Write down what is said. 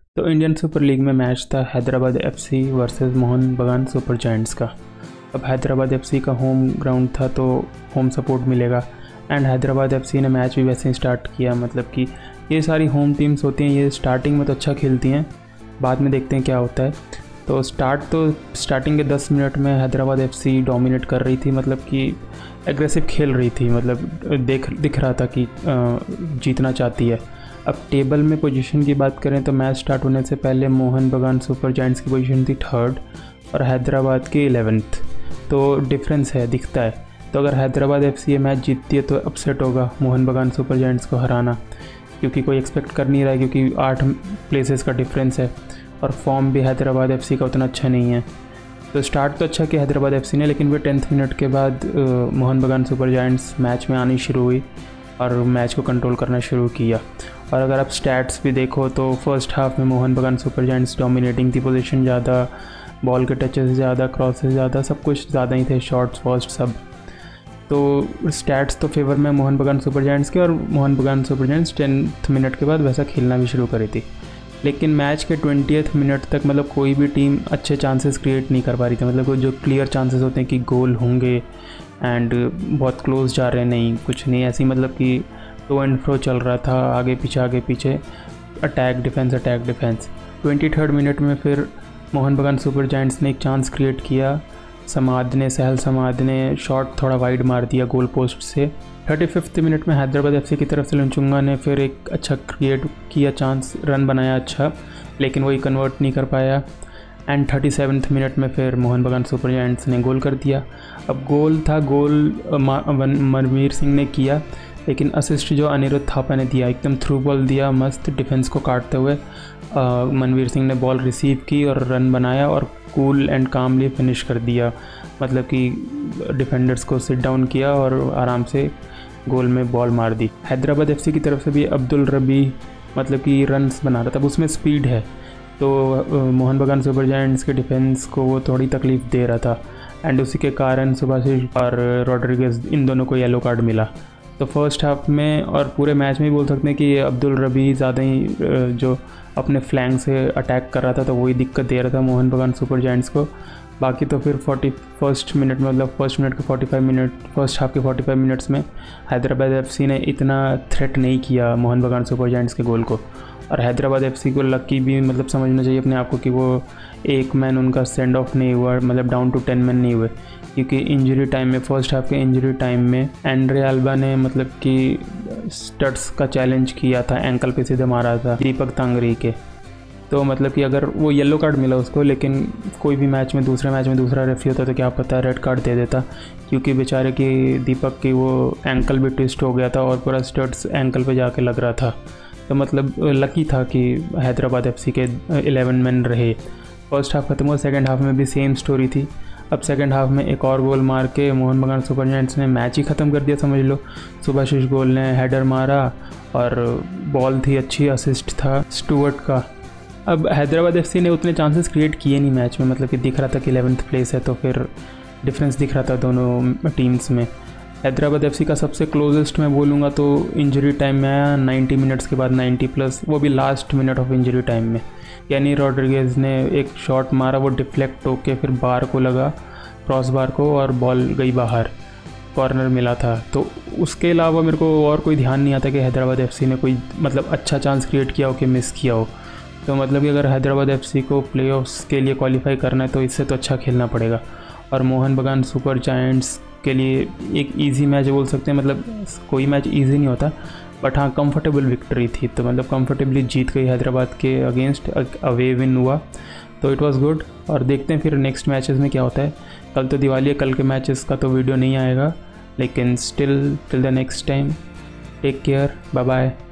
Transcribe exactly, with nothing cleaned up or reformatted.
तो Indian Super League में match था Hyderabad FC versus Mohan Bagan Super Giants का। अब हैदराबाद एफसी का होम ग्राउंड था तो होम सपोर्ट मिलेगा एंड हैदराबाद एफसी ने मैच भी वैसे ही स्टार्ट किया। मतलब कि ये सारी होम टीम्स होती हैं, ये स्टार्टिंग में तो अच्छा खेलती हैं, बाद में देखते हैं क्या होता है। तो स्टार्ट तो स्टार्टिंग के दस मिनट में हैदराबाद एफसी डोमिनेट कर रही थी, मतलब कि एग्रेसिव खेल रही थी, मतलब देख दिख रहा था कि जीतना चाहती है। अब टेबल में पोजीशन की बात करें तो मैच स्टार्ट होने से पहले मोहन बगान सुपर जायंट्स की पोजीशन थी थर्ड और हैदराबाद की इलेवेंथ। तो डिफरेंस है, दिखता है। तो अगर हैदराबाद एफसी ये मैच जीतती है तो अपसेट होगा मोहन बगान सुपर जायंट्स को हराना, क्योंकि कोई एक्सपेक्ट कर नहीं रहा है, क्योंकि आठ प्लेसेस का डिफरेंस है और फॉर्म भी हैदराबाद एफसी का उतना अच्छा नहीं है। तो स्टार्ट तो अच्छा किया हैदराबाद एफसी ने, लेकिन फिर टेंथ मिनट के बाद Mohan Bagan Super giants match में आनी शुरू हुई और मैच को कंट्रोल करना शुरू किया। और अगर आप स्टैट्स भी देखो तो फर्स्ट हाफ में Mohun Bagan Super Giants dominating थी, पोजीशन ज़्यादा, बॉल के टचेस ज़्यादा, क्रॉसेस ज़्यादा, सब कुछ ज़्यादा ही थे, शॉट्स फर्स्ट सब। तो स्टैट्स तो फेवर में मोहन बगान सुपर जायंट्स के, और Mohan Bagan Super giants tenth minute के बाद वैसा खेलना भी शुरू करी थी। लेकिन मैच के ट्वेंटियथ मिनट तक मतलब कोई भी टीम अच्छे चांसेस क्रिएट नहीं कर पा रही थी। मतलब जो क्लियर चांसेस होते हैं कि गोल होंगे एंड बहुत क्लोज जा रहे हैं, नहीं कुछ नहीं ऐसी, मतलब कि टू एंड फ्रो चल रहा था, आगे पीछे आगे पीछे, attack defence attack defence. Twenty third minute में फिर मोहन बगान सुपर जायंट्स ने एक चांस क्रिएट किया, समाद ने सहल समाद ने शॉट थोड़ा वाइड मार दिया गोल पोस्ट से। थर्टी फिफ्थ मिनट में हैदराबाद एफसी की तरफ से लुंचुंगा ने फिर एक अच्छा क्रिएट किया चांस, रन बनाया अच्छा, लेकिन वही कन्वर्ट नहीं कर पाया। एंड थर्टी सेवन्थ मिनट में फिर मोहन बगान सुपर जायंट्स ने गोल कर दिया। अब गोल था, गोल मनवीर सिंह ने किया, लेकिन असिस्ट जो अनिरुद्ध थापा ने दिया, एकदम थ्रू बॉल दिया मस्त, डिफेंस को काटते हुए मनवीर सिंह ने बॉल रिसीव की और रन बनाया और कूल एंड कामली फिनिश कर दिया। मतलब कि डिफेंडर्स को सिट डाउन किया और आराम से गोल में बॉल मार दी। हैदराबाद एफसी की तरफ से भी अब्दुल रबी मतलब कि रन्स बना रहा था, अब उसमें स्पीड है, तो मोहन बगान सुपर जायंट्स के डिफेंस को वो थोड़ी तकलीफ़ दे रहा था एंड उसी के कारण सुभाशिष और रॉड्रिगेज इन दोनों को येलो कार्ड मिला। तो फर्स्ट हाफ में और पूरे मैच में ही बोल सकते हैं कि अब्दुल रबी ज़्यादा ही जो अपने फ्लैंक से अटैक कर रहा था, तो वही दिक्कत दे रहा था मोहन बगान सुपर जायंट्स को। बाकी तो फिर फोर्टी फर्स्ट मिनट में, मतलब फर्स्ट मिनट के forty five minute first half के फोर्टी फाइव मिनट्स में हैदराबाद एफसी ने इतना थ्रेट नहीं किया मोहन बगान सुपर जायंट्स के गोल को। और हैदराबाद एफसी को लकी भी मतलब समझना चाहिए अपने आप को कि वो एक मैन उनका सेंड ऑफ नहीं हुआ, मतलब डाउन टू टेन मैन नहीं हुए, क्योंकि इंजरी टाइम में, फर्स्ट हाफ के इंजरी टाइम में एंड्रे अल्बा ने मतलब कि स्टड्स का चैलेंज किया था, एंकल पे सीधे मारा था दीपक तांगरी के। तो मतलब कि अगर वो येलो कार्ड मिला उसको, लेकिन कोई भी मैच में, दूसरे मैच में दूसरा रेफरी होता तो क्या पता रेड कार्ड दे देता, क्योंकि बेचारे की दीपक की वो एंकल भी ट्विस्ट हो गया था और पूरा स्टड्स एंकल पे जाके लग रहा था। तो मतलब लकी था कि हैदराबाद एफसी के इलेवन मैन रहे। फर्स्ट हाफ खत्म हुआ, सेकंड हाफ में भी सेम स्टोरी थी। अब सेकंड हाफ में एक और गोल मार के मोहन बगान सुपर जायंट्स ने मैच ही ख़त्म कर दिया समझ लो। सुभाशिष गोल ने हेडर मारा और बॉल थी अच्छी, असिस्ट था स्टुअर्ट का। अब हैदराबाद एफसी ने उतने चांसेस क्रिएट किए नहीं मैच में, मतलब कि दिख रहा था कि इलेवेंथ प्लेस है, तो फिर डिफरेंस दिख रहा था दोनों टीम्स में। हैदराबाद एफसी का सबसे क्लोजेस्ट मैं बोलूँगा तो इंजरी टाइम में आया, नाइन्टी मिनट्स के बाद नाइन्टी प्लस, वो भी last minute of injury time में। यानी रॉड्रिगेज ने एक शॉट मारा, वो डिफ्लेक्ट होके फिर बार को लगा, क्रॉस बार को, और बॉल गई बाहर, कॉर्नर मिला था। तो उसके अलावा मेरे को और कोई ध्यान नहीं आता कि हैदराबाद एफसी ने कोई मतलब अच्छा चांस क्रिएट किया हो कि मिस किया हो। तो मतलब कि अगर हैदराबाद एफसी को प्लेऑफ्स के लिए क्वालिफाई करना है तो इससे तो अच्छा खेलना पड़ेगा। और मोहन बगान सुपर जायंट्स के लिए एक इजी मैच बोल सकते हैं, मतलब कोई मैच इजी नहीं होता, बट हाँ कंफर्टेबल विक्ट्री थी। तो मतलब कंफर्टेबली जीत गई हैदराबाद के अगेंस्ट, अवे विन हुआ, तो इट वाज गुड। और देखते हैं फिर नेक्स्ट मैचेस में क्या होता है। कल तो दिवाली है, कल के मैचेस का तो वीडियो नहीं आएगा, लेकिन still till the next time, take care, bye bye.